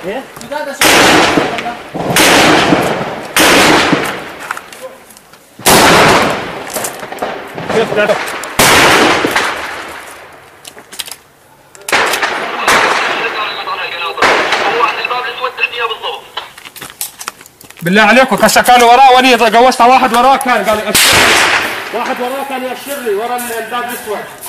ايه؟ كيف ده؟ بالله عليكم كان وراه وليد جوزت واحد وراه كان قال واحد وراه كان يأشر لي ورا الباب الاسود.